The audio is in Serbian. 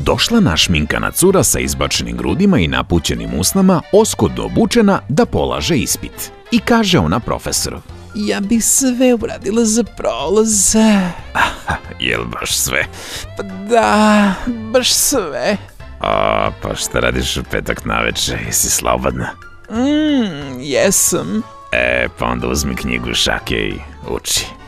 došla našminkana cura sa izbačenim grudima i napućenim usnama, oskudno obučena da polaže ispit. I kaže ona profesoru: Ja bih sve uradila za prolaz. Jel baš sve? Pa da, baš sve. Pa šta radiš u petak naveče, jesi slobodna? Jesam. Pa onda uzmi knjigu šake i uči.